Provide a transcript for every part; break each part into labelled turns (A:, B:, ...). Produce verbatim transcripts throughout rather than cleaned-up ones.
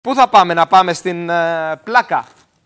A: Πού θα πάμε, να πάμε στην ε, Πλάκα?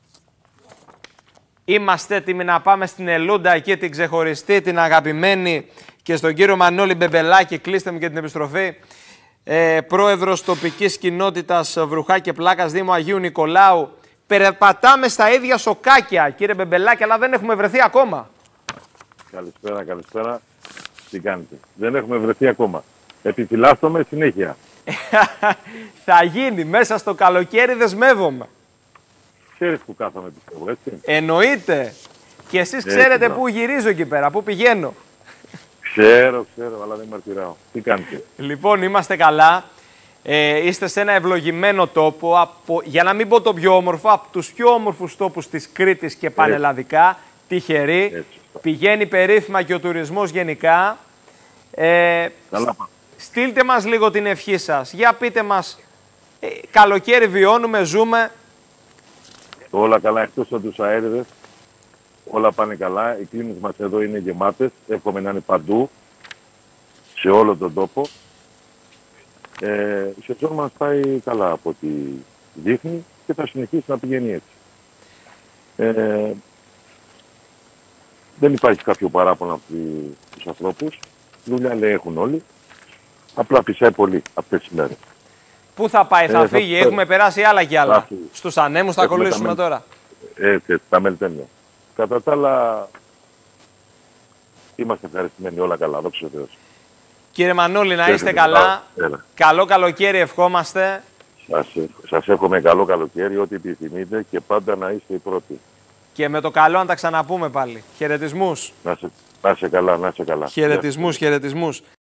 A: Είμαστε έτοιμοι να πάμε στην Ελούντα, εκεί την ξεχωριστή, την αγαπημένη, και στον κύριο Μανώλη Μπεμπελάκη, κλείστε μου και την επιστροφή, ε, πρόεδρος τοπικής κοινότητας Βρουχά και Πλάκας, Δήμο Αγίου Νικολάου. Περπατάμε στα ίδια σοκάκια, κύριε Μπεμπελάκη, αλλά δεν έχουμε βρεθεί ακόμα.
B: Καλησπέρα, καλησπέρα. Τι κάνετε? Δεν έχουμε βρεθεί ακόμα. Επιφυλάσσομαι συνέχεια.
A: Θα γίνει, μέσα στο καλοκαίρι δεσμεύομαι.
B: Ξέρεις που κάθομαι, πιστεύω, έτσι?
A: Εννοείται. Και εσείς ξέρετε πού γυρίζω εκεί πέρα, πού πηγαίνω.
B: Ξέρω, ξέρω, αλλά δεν μαρτυράω. Τι κάνετε?
A: Λοιπόν, είμαστε καλά. Ε, είστε σε ένα ευλογημένο τόπο, από, για να μην πω το πιο όμορφο, από τους πιο όμορφους τόπους της Κρήτης και πανελλαδικά. Τυχεροί. Έτσι, πηγαίνει περίφημα και ο τουρισμός γενικά. Ε,
B: καλά.
A: Στείλτε μας λίγο την ευχή σας. Για πείτε μας, ε, καλοκαίρι βιώνουμε, ζούμε.
B: Όλα καλά, εκτός από τους αέριδες. Όλα πάνε καλά. Οι κλίνες μας εδώ είναι γεμάτες. Εύχομαι να είναι παντού, σε όλο τον τόπο. Ε, η σεζόν μας πάει καλά από ό,τι δείχνει και θα συνεχίσει να πηγαίνει έτσι. Ε, δεν υπάρχει κάποιο παράπονο από τους ανθρώπους. Δουλειά λέει έχουν όλοι. Απλά φυσάει πολύ αυτές τις μέρες.
A: Πού θα πάει, θα ε, φύγει, θα... έχουμε περάσει άλλα κι άλλα.
B: Θα...
A: Στους ανέμους θα ακολουθήσουμε τα... τώρα.
B: Έτσι, έτσι, τα μελτέμια. Κατά τα άλλα, είμαστε ευχαριστημένοι, όλα καλά, δόξα τω Θεώ.
A: Κύριε Μανώλη, να είστε καλά. Έλα. Καλό καλοκαίρι ευχόμαστε.
B: Σας, σας εύχομαι καλό καλοκαίρι, ό,τι επιθυμείτε και πάντα να είστε οι πρώτοι.
A: Και με το καλό να τα ξαναπούμε πάλι. Χαιρετισμούς.
B: Να σε, να σε καλά, να σε καλά.
A: Χαιρετισμούς, χαιρετισμούς.